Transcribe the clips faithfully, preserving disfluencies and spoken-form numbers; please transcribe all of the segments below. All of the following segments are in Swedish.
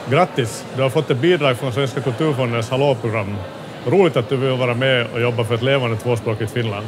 Grattis, du har fått ett bidrag från Svenska kulturfondens Hallå-program. Roligt att du vill vara med och jobba för ett levande tvåspråkigt Finland.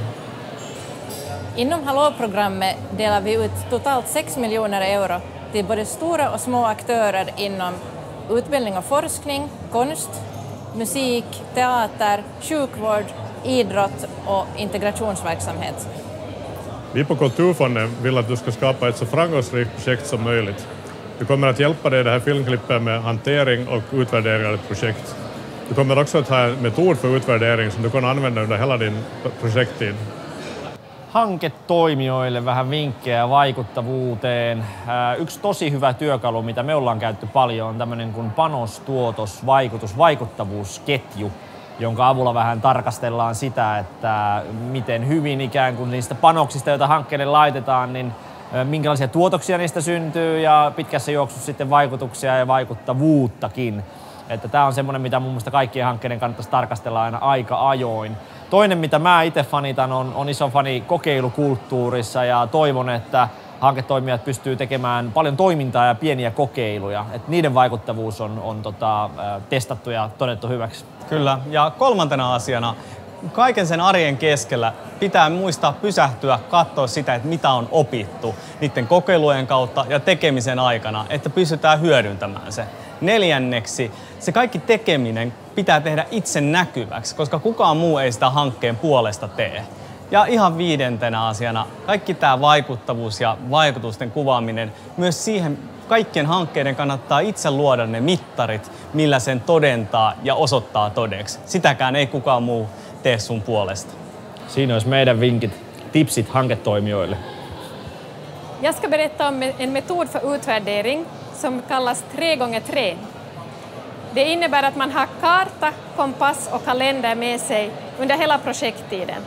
Inom Hallå-programmet delar vi ut totalt sex miljoner euro till både stora och små aktörer inom utbildning och forskning, konst, musik, teater, sjukvård, idrott och integrationsverksamhet. Vi på Kulturfonden vill att du ska skapa ett så framgångsrikt projekt som möjligt. Vi kommer att hjälpa dig i det här filmklippet med hantering och utvärdering av ett projekt. Du kommer också att ha en metod för utvärdering som du kan använda under hela din projekttid. Hanketoimijoille vähän vinkkejä vaikuttavuuteen. Yksi tosi hyvä työkalu, mitä me ollaan käytetty paljon, on tämmöinen kuin panos, tuotos, vaikutus, vaikuttavuusketju, jonka avulla vähän tarkastellaan sitä, että miten hyvin ikään kuin niistä panoksista, joita hankkeelle laitetaan, niin minkälaisia tuotoksia niistä syntyy ja pitkässä juoksussa sitten vaikutuksia ja vaikuttavuuttakin. Että tämä on semmoinen, mitä mun mielestä kaikkien hankkeiden kannattaisi tarkastella aina aika ajoin. Toinen, mitä mä itse fanitan, on, on iso fani kokeilukulttuurissa ja toivon, että hanketoimijat pystyy tekemään paljon toimintaa ja pieniä kokeiluja. Että niiden vaikuttavuus on, on tota, testattu ja todettu hyväksi. Kyllä. Ja kolmantena asiana, kaiken sen arjen keskellä pitää muistaa pysähtyä, katsoa sitä, että mitä on opittu niiden kokeilujen kautta ja tekemisen aikana, että pystytään hyödyntämään se. Neljänneksi, se kaikki tekeminen pitää tehdä itse näkyväksi, koska kukaan muu ei sitä hankkeen puolesta tee. Ja ihan viidentenä asiana, kaikki tämä vaikuttavuus ja vaikutusten kuvaaminen, myös siihen kaikkien hankkeiden kannattaa itse luoda ne mittarit, millä sen todentaa ja osoittaa todeksi. Sitäkään ei kukaan muu tee sun puolesta. Siinä olisi meidän vinkit, tipsit hanketoimijoille. Jag ska berätta om en metod för utvärdering som kallas tre gånger tre. Det innebär att man har karta, kompass och kalender med sig under hela projekttiden.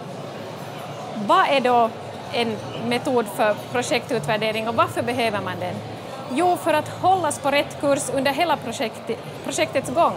Vad är då en metod för projektutvärdering och varför behöver man den? Jo, för att hållas på rätt kurs under hela projekt, projektets gång.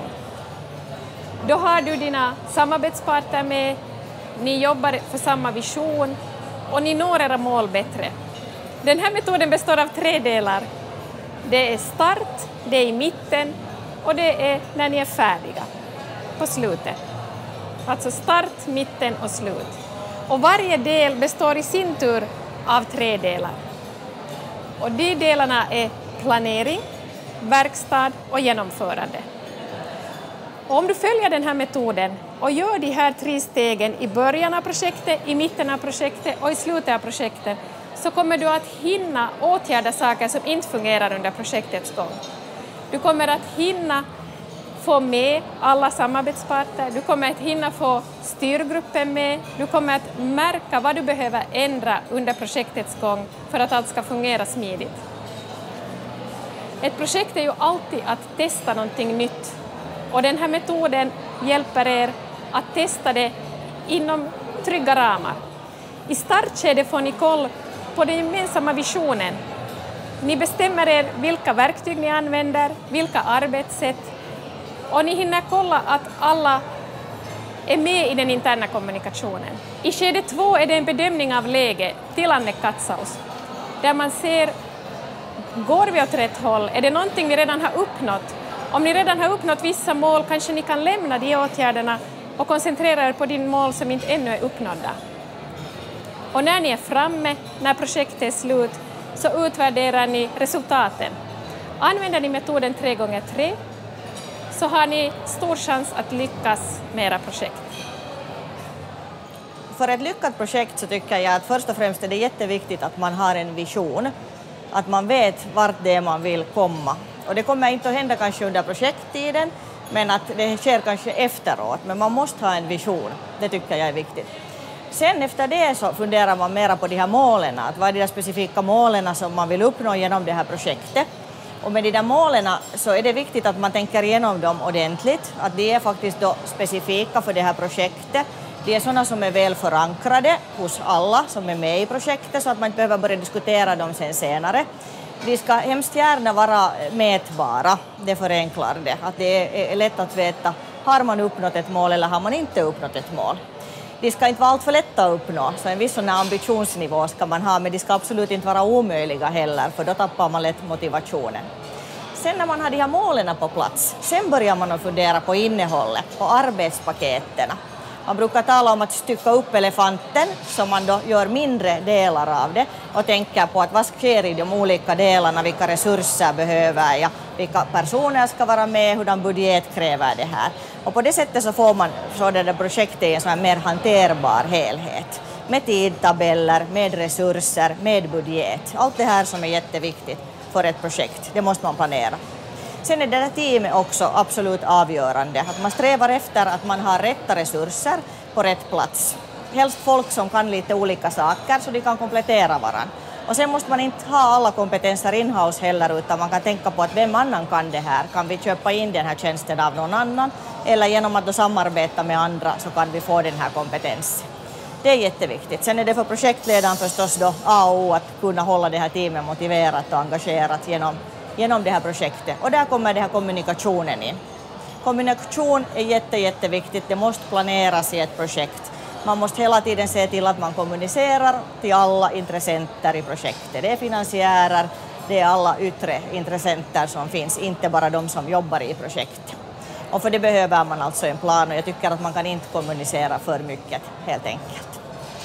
Då har du dina samarbetspartner med, ni jobbar för samma vision och ni når era mål bättre. Den här metoden består av tre delar. Det är start, det är i mitten och det är när ni är färdiga på slutet. Alltså start, mitten och slut. Och varje del består i sin tur av tre delar. Och de delarna är planering, verkstad och genomförande. Och om du följer den här metoden och gör de här tre stegen i början av projektet, i mitten av projektet och i slutet av projektet, så kommer du att hinna åtgärda saker som inte fungerar under projektets gång. Du kommer att hinna få med alla samarbetsparter, du kommer att hinna få styrgruppen med, du kommer att märka vad du behöver ändra under projektets gång för att allt ska fungera smidigt. Ett projekt är ju alltid att testa någonting nytt och den här metoden hjälper er att testa det inom trygga ramar. I startskedet får ni koll på den gemensamma visionen. Ni bestämmer er vilka verktyg ni använder, vilka arbetssätt och ni hinner kolla att alla är med i den interna kommunikationen. I skede två är det en bedömning av läge, tilannekatsaus, där man ser, går vi åt rätt håll? Är det någonting vi redan har uppnått? Om ni redan har uppnått vissa mål kanske ni kan lämna de åtgärderna och koncentrera er på din mål som inte ännu är uppnådda. Och när ni är framme, när projektet är slut, så utvärderar ni resultaten. Använder ni metoden tre gånger tre så har ni stor chans att lyckas med era projekt. För ett lyckat projekt så tycker jag att först och främst är det jätteviktigt att man har en vision. Att man vet vart det är man vill komma. Och det kommer inte att hända kanske under projekttiden, men att det sker kanske efteråt. Men man måste ha en vision, det tycker jag är viktigt. Sen efter det så funderar man mera på de här målen, att vad är de där specifika målen som man vill uppnå genom det här projektet. Och med de där målen så är det viktigt att man tänker igenom dem ordentligt, att de är faktiskt då specifika för det här projektet. De är sådana som är väl förankrade hos alla som är med i projektet så att man inte behöver börja diskutera dem sen senare. De ska hemskt gärna vara mätbara, det förenklar det. Att det är lätt att veta, har man uppnått ett mål eller har man inte uppnått ett mål. De ska inte vara allt för lätta att uppnå, så en viss sån ambitionsnivå ska man ha, men de ska absolut inte vara omöjliga heller, för då tappar man lätt motivationen. Sen när man har de här målen på plats, sen börjar man att fundera på innehållet, på arbetspaketen. Man brukar tala om att stycka upp elefanten, så man då gör mindre delar av det och tänker på att vad sker i de olika delarna, vilka resurser behöver jag, vilka personer ska vara med, hurdan budget kräver det här. Och på det sättet så får man så det där projektet i en sån här mer hanterbar helhet. Med tidtabeller, med resurser, med budget. Allt det här som är jätteviktigt för ett projekt, det måste man planera. Sen är det där teamet också absolut avgörande. Att man strävar efter att man har rätta resurser på rätt plats. Helst folk som kan lite olika saker så de kan komplettera varandra. Och sen måste man inte ha alla kompetenser in-house heller, utan man kan tänka på att vem annan kan det här. Kan vi köpa in den här tjänsten av någon annan? Eller genom att då samarbeta med andra så kan vi få den här kompetensen. Det är jätteviktigt. Sen är det för projektledaren förstås då A och O att kunna hålla det här teamet motiverat och engagerat genom genom det här projektet. Och där kommer det här kommunikationen in. Kommunikation är jätte, jätteviktigt. Det måste planeras i ett projekt. Man måste hela tiden se till att man kommunicerar till alla intressenter i projektet. Det är finansiärer, det är alla yttre intressenter som finns, inte bara de som jobbar i projektet. Och för det behöver man alltså en plan, och jag tycker att man kan inte kommunicera för mycket helt enkelt.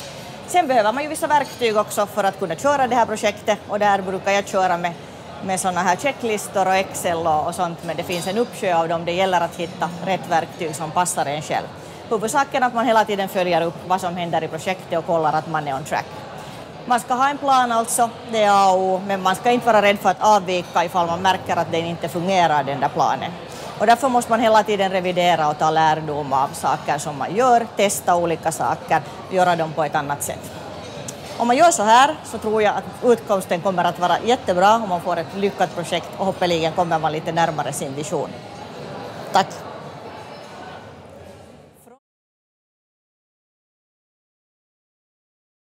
Sen behöver man ju vissa verktyg också för att kunna köra det här projektet, och där brukar jag köra med med sådana här checklistor och Excel och, och sånt, men det finns en uppsjö av dem. Det gäller att hitta rätt verktyg som passar en själv. Huvudsaken är att man hela tiden följer upp vad som händer i projektet och kollar att man är on track. Man ska ha en plan alltså, det är A och O, men man ska inte vara rädd för att avvika ifall man märker att den inte fungerar, den där planen. Och därför måste man hela tiden revidera och ta lärdom av saker som man gör, testa olika saker, göra dem på ett annat sätt. Om man gör så här så tror jag att utkomsten kommer att vara jättebra om man får ett lyckat projekt, och hoppeligen kommer man lite närmare sin vision. Tack!